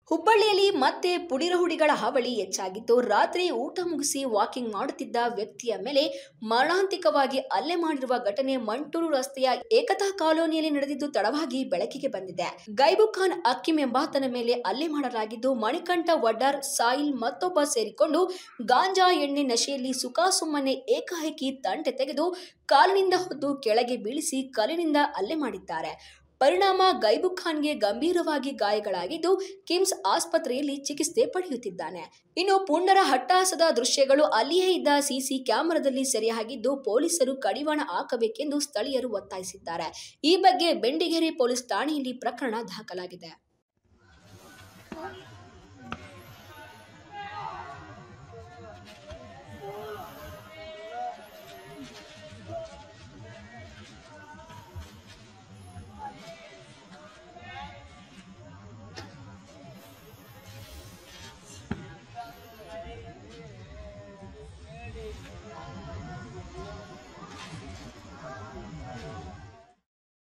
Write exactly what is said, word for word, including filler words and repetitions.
ಹುಬ್ಬಳ್ಳಿಯಲ್ಲಿ ಮತ್ತೆ ಪುಡಿರಹುಡಿಗಳ ಹಾವಳಿ ಹೆಚ್ಚಾಗಿದ್ದು, ರಾತ್ರಿ ಊಟ ಮುಗಿಸಿ ವಾಕಿಂಗ್ ಮಾಡುತ್ತಿದ್ದ ವ್ಯಕ್ತಿಯ ಮೇಲೆ ಮಾರಣಾಂತಿಕವಾಗಿ ಹಲ್ಲೆ ಮಾಡಿರುವ ಘಟನೆ ಮಂಟೂರು ರಸ್ತೆಯ ಏಕತಾ ಕಾಲೋನಿಯಲ್ಲಿ ನಡೆದಿದ್ದು ತಡವಾಗಿ ಬೆಳಕಿಗೆ ಬಂದಿದೆ. ಗೈಬುಖಾನ್ ಹಕೀಂ ಎಂಬಾತನ ಮೇಲೆ ಹಲ್ಲೆ ಮಾಡಲಾಗಿದ್ದು, ಮಣಿಕಂಠ ವಡ್ಡರ್, ಸಾಹಿಲ್ ಮತ್ತೊಬ್ಬ ಸೇರಿಕೊಂಡು ಗಾಂಜಾ ಎಣ್ಣೆ ನಶೆಯಲ್ಲಿ ಸುಖಾಸುಮ್ಮನೆ ಏಕಾಏಕಿ ತಂಟೆ ತೆಗೆದು ಕಾಲಿನಿಂದ ಹೊದ್ದು ಕೆಳಗೆ ಬೀಳಿಸಿ ಕಲ್ಲಿನಿಂದ ಹಲ್ಲೆ ಮಾಡಿದ್ದಾರೆ. ಪರಿಣಾಮ ಗೈಬುಖಾನ್ಗೆ ಗಂಭೀರವಾಗಿ ಗಾಯಗಳಾಗಿದ್ದು, ಕಿಮ್ಸ್ ಆಸ್ಪತ್ರೆಯಲ್ಲಿ ಚಿಕಿತ್ಸೆ ಪಡೆಯುತ್ತಿದ್ದಾನೆ. ಇನ್ನು ಪುಂಡರ ಅಟ್ಟಹಾಸದ ದೃಶ್ಯಗಳು ಅಲ್ಲಿಯೇ ಇದ್ದ ಸಿಸಿ ಕ್ಯಾಮೆರಾದಲ್ಲಿ ಸೆರೆಯಾಗಿದ್ದು, ಪೊಲೀಸರು ಕಡಿವಾಣ ಹಾಕಬೇಕೆಂದು ಸ್ಥಳೀಯರು ಒತ್ತಾಯಿಸಿದ್ದಾರೆ. ಈ ಬಗ್ಗೆ ಬೆಂಡಿಗೇರಿ ಪೊಲೀಸ್ ಠಾಣೆಯಲ್ಲಿ ಪ್ರಕರಣ ದಾಖಲಾಗಿದೆ.